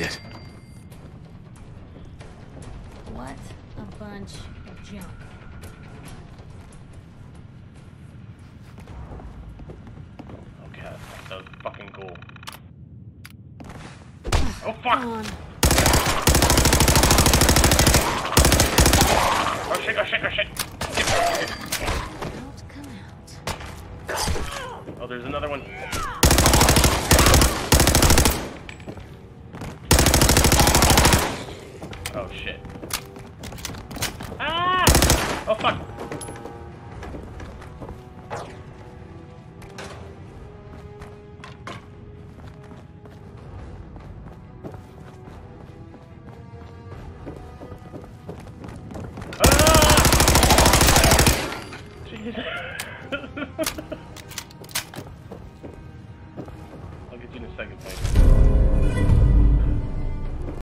it. What a bunch of junk. Okay, that was fucking cool. Oh fuck! Come on. Oh shit, oh shit, oh shit! Don't come out. Oh, there's another one. Oh shit. Ah! Oh fuck! Ah! Jesus.